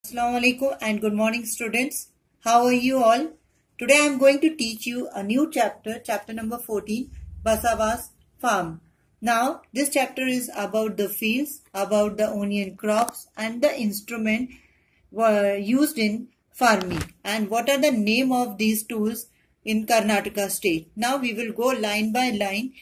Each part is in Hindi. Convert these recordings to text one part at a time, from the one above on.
Assalamu alaikum and good morning students. How are you all? Today I am going to teach you a new chapter, chapter number 14, Basava's farm. Now this chapter is about the fields, about the onion crops and the instrument were used in farming and what are the name of these tools in Karnataka state. Now we will go line by line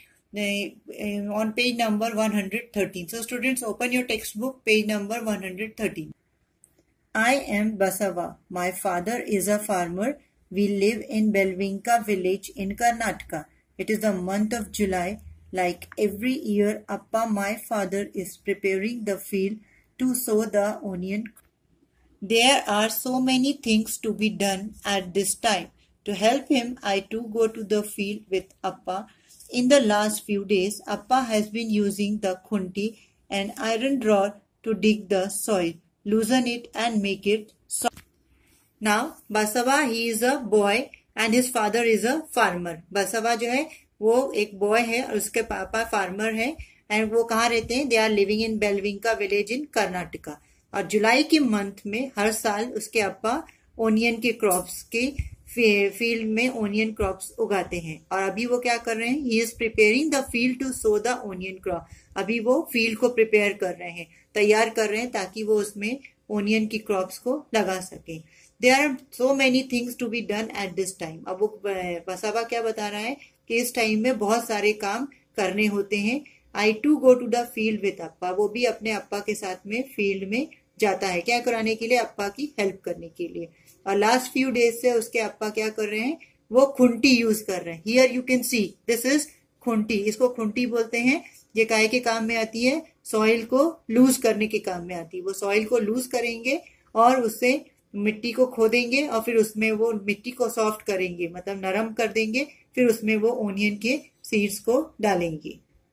on page number 113. So students, open your textbook, page number 113. I am Basava. My father is a farmer. We live in Belvinka village in Karnataka. It is the month of July. Like every year, Appa, my father, is preparing the field to sow the onion. There are so many things to be done at this time. To help him, I too go to the field with Appa. In the last few days, Appa has been using the khunti and iron rod to dig the soil, loosen it and make it soft. Now, Basava, he is a boy and his father is a farmer. Basava जो है वो एक बॉय है और उसके पापा फार्मर है एंड वो कहाँ रहते हैं? They are living in Belvinka village in Karnataka. और जुलाई के मंथ में हर साल उसके अप्पा ओनियन के क्रॉप्स के फील्ड में ओनियन क्रॉप्स उगाते हैं. और अभी वो क्या कर रहे हैं? He is preparing the field to sow the onion crop. अभी वो फील्ड को प्रिपेयर कर रहे हैं, तैयार कर रहे हैं ताकि वो उसमें ओनियन की क्रॉप्स को लगा सके. There are so many things to be done at this time. अब वो बसावा क्या बता रहा है कि इस टाइम में बहुत सारे काम करने होते हैं. I to go to the field with अप्पा. वो भी अपने अप्पा के साथ में फील्ड में जाता है. क्या कराने के लिए? अप्पा की हेल्प करने के लिए. और लास्ट फ्यू डेज से उसके अप्पा क्या कर रहे हैं? वो खुंटी यूज कर रहे हैं. Here you can see this is खुंटी. इसको खुंटी बोलते हैं. ये काहे के काम में आती है? सॉइल को लूज करने के काम में आती है. वो सॉइल को लूज करेंगे और उससे मिट्टी को खोदेंगे और फिर उसमें वो मिट्टी को सॉफ्ट करेंगे, मतलब नरम कर देंगे. फिर उसमें वो ओनियन के सीड्स को डालेंगे.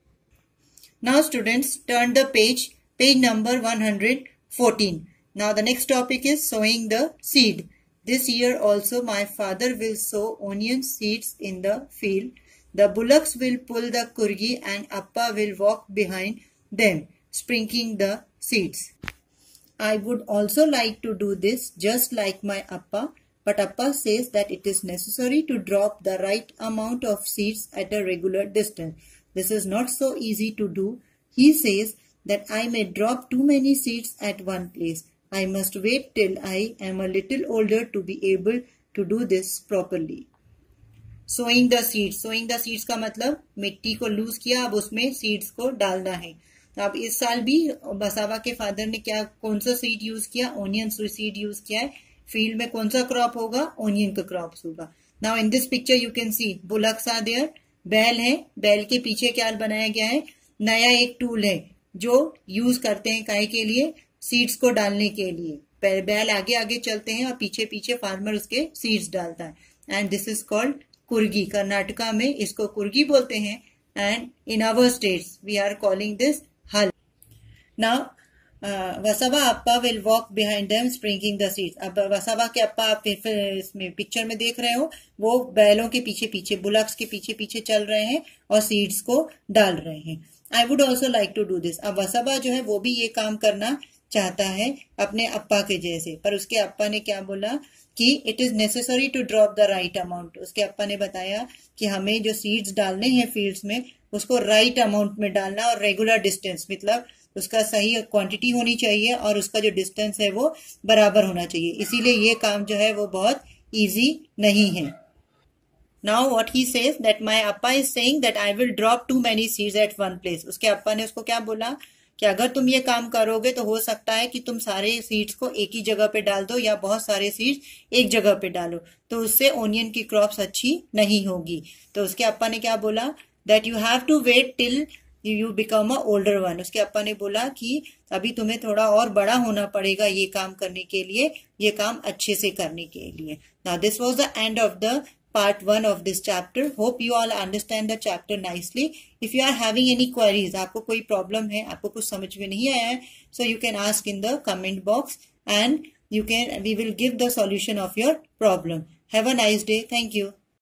Now students, turn the page, page number 114. Now the next topic is sowing the seed. This year also my father will sow onion seeds in the field. The bullocks will pull the kurgi and Appa will walk behind them, sprinkling the seeds. I would also like to do this just like my Appa, but Appa says that it is necessary to drop the right amount of seeds at a regular distance. This is not so easy to do. He says that I may drop too many seeds at one place. I must wait till I am a little older to be able to do this properly. Sowing the seeds. Sowing the seeds का मतलब मिट्टी को लूज किया, अब उसमें सीड्स को डालना है. तो अब इस साल भी बसावा के फादर ने कौन सा सीड यूज किया? ओनियन सीड यूज किया है. फील्ड में कौन सा क्रॉप होगा? ओनियन का क्रॉप होगा. Now in this picture you can see bullocks are there. बैल है. बैल के पीछे क्या बनाया गया है? नया एक टूल है जो यूज करते हैं काहे के लिए? सीड्स को डालने के लिए. बैल आगे आगे चलते हैं और पीछे पीछे फार्मर उसके सीड्स डालता है. एंड दिस इज कॉल्ड कुर्गी. कर्नाटका में इसको कुर्गी बोलते हैं and in our states we are calling this हल. नाउ वसावा अप्पा will walk behind them sprinkling the seeds. अब वसावा के अप्पा आप इसमें पिक्चर में देख रहे हो, वो बैलों के पीछे पीछे, बुलक्स के पीछे पीछे चल रहे हैं और सीड्स को डाल रहे हैं. I would also like to do this. अब वसावा जो है वो भी ये काम करना चाहता है अपने अप्पा के जैसे, पर उसके अप्पा ने क्या बोला कि it is necessary to drop the right amount. उसके अप्पा ने बताया कि हमें जो सीड्स डालने हैं फील्ड्स में उसको राइट अमाउंट में डालना और रेगुलर डिस्टेंस, मतलब उसका सही क्वांटिटी होनी चाहिए और उसका जो डिस्टेंस है वो बराबर होना चाहिए. इसीलिए ये काम जो है वो बहुत इजी नहीं है. Now what he says that my अप्पा is saying that I will drop too many seeds at one place. उसके अप्पा ने उसको क्या बोला कि अगर तुम ये काम करोगे तो हो सकता है कि तुम सारे सीड्स को एक ही जगह पे डाल दो या बहुत सारे सीड्स एक जगह पे डालो, तो उससे ओनियन की क्रॉप्स अच्छी नहीं होगी. तो उसके अप्पा ने क्या बोला? That you have to wait till you become a older one. उसके अप्पा ने बोला कि अभी तुम्हें थोड़ा और बड़ा होना पड़ेगा ये काम करने के लिए, ये काम अच्छे से करने के लिए. Now this was the end of the part 1 of this chapter. Hope you all understand the chapter nicely. If you are having any queries, आपको कोई problem है, आपको कुछ समझ में नहीं आया है, so you can ask in the comment box and we will give the solution of your problem. Have a nice day. Thank you.